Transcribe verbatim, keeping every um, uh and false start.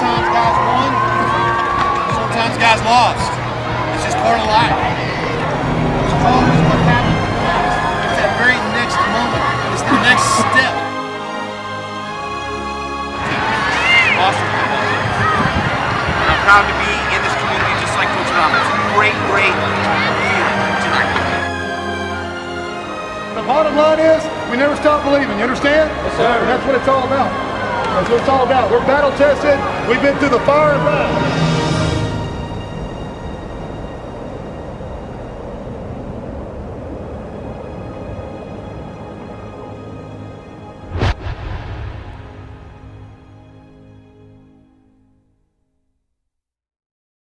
Sometimes guys won, sometimes guys lost. It's just part of life. It's always what happens. It's that very next moment. It's the next step. Awesome. I'm proud to be in this community just like Coach Roberts. Great, great feeling tonight. The bottom line is, we never stop believing, you understand? Yes, sir. And that's what it's all about. That's what it's all about. We're battle tested. We've been through the fire and battle.